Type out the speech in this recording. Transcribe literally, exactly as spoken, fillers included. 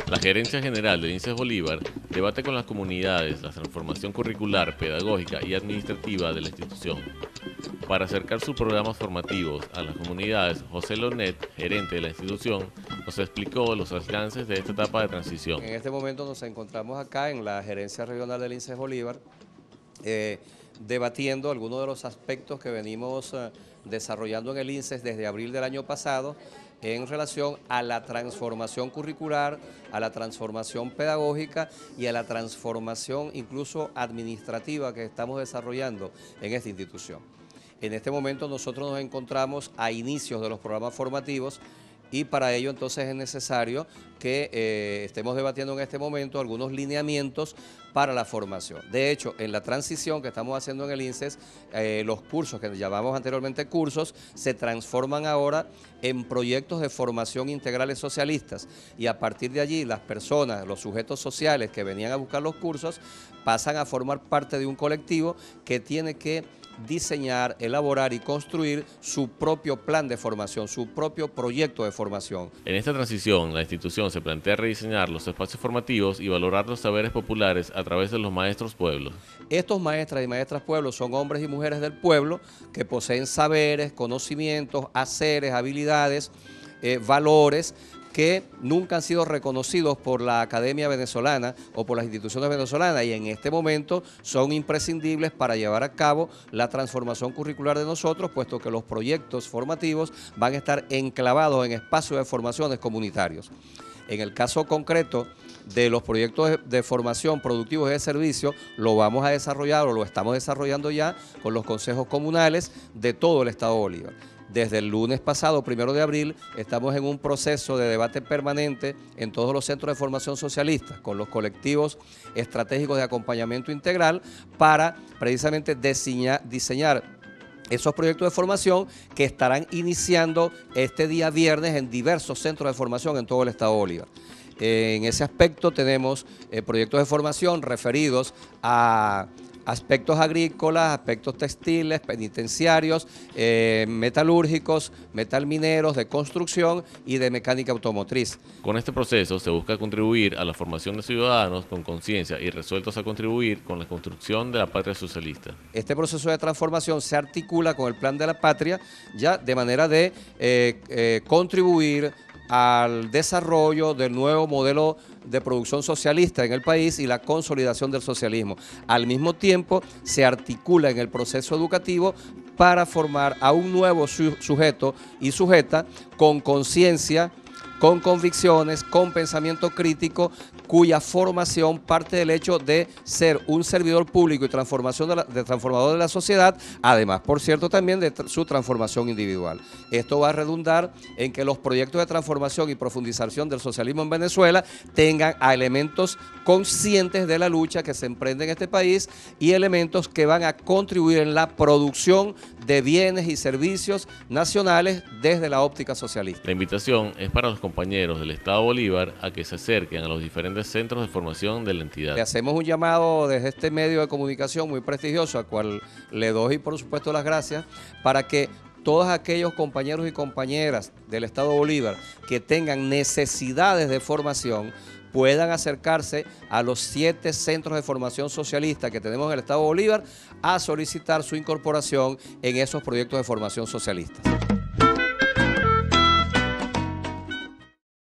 La Gerencia General del INSES Bolívar debate con las comunidades la transformación curricular, pedagógica y administrativa de la institución. Para acercar sus programas formativos a las comunidades, José Lonet, gerente de la institución, nos explicó los alcances de esta etapa de transición. En este momento nos encontramos acá en la Gerencia Regional del INSES Bolívar, eh, debatiendo algunos de los aspectos que venimos eh, desarrollando en el INSES desde abril del año pasado en relación a la transformación curricular, a la transformación pedagógica y a la transformación incluso administrativa que estamos desarrollando en esta institución. En este momento nosotros nos encontramos a inicios de los programas formativos y para ello entonces es necesario que eh, estemos debatiendo en este momento algunos lineamientos para la formación. De hecho, en la transición que estamos haciendo en el INSES, eh, los cursos que llamamos anteriormente cursos, se transforman ahora en proyectos de formación integrales socialistas y a partir de allí las personas, los sujetos sociales que venían a buscar los cursos, pasan a formar parte de un colectivo que tiene que diseñar, elaborar y construir su propio plan de formación, su propio proyecto de formación. En esta transición, la institución se plantea rediseñar los espacios formativos y valorar los saberes populares a través de los maestros pueblos. Estos maestras y maestras pueblos son hombres y mujeres del pueblo que poseen saberes, conocimientos, haceres, habilidades, eh, valores, que nunca han sido reconocidos por la Academia Venezolana o por las instituciones venezolanas y en este momento son imprescindibles para llevar a cabo la transformación curricular de nosotros, puesto que los proyectos formativos van a estar enclavados en espacios de formaciones comunitarios. En el caso concreto de los proyectos de formación productivos y de servicio, lo vamos a desarrollar o lo estamos desarrollando ya con los consejos comunales de todo el Estado Bolívar. Desde el lunes pasado, primero de abril, estamos en un proceso de debate permanente en todos los centros de formación socialista, con los colectivos estratégicos de acompañamiento integral, para precisamente diseñar, diseñar esos proyectos de formación que estarán iniciando este día viernes en diversos centros de formación en todo el Estado Bolívar. En ese aspecto tenemos eh, proyectos de formación referidos a aspectos agrícolas, aspectos textiles, penitenciarios, eh, metalúrgicos, metalmineros, de construcción y de mecánica automotriz. Con este proceso se busca contribuir a la formación de ciudadanos con conciencia y resueltos a contribuir con la construcción de la patria socialista. Este proceso de transformación se articula con el Plan de la Patria, ya de manera de eh, eh, contribuir al desarrollo del nuevo modelo de producción socialista en el país y la consolidación del socialismo. Al mismo tiempo, se articula en el proceso educativo para formar a un nuevo su sujeto y sujeta con conciencia, con convicciones, con pensamiento crítico, cuya formación parte del hecho de ser un servidor público y transformación de, la, de transformador de la sociedad, además, por cierto, también de su transformación individual. Esto va a redundar en que los proyectos de transformación y profundización del socialismo en Venezuela tengan a elementos conscientes de la lucha que se emprende en este país y elementos que van a contribuir en la producción de bienes y servicios nacionales desde la óptica socialista. La invitación es para los compañeros del Estado Bolívar a que se acerquen a los diferentes centros de formación de la entidad. Le hacemos un llamado desde este medio de comunicación muy prestigioso, al cual le doy por supuesto las gracias, para que todos aquellos compañeros y compañeras del Estado Bolívar que tengan necesidades de formación puedan acercarse a los siete centros de formación socialista que tenemos en el Estado Bolívar a solicitar su incorporación en esos proyectos de formación socialista.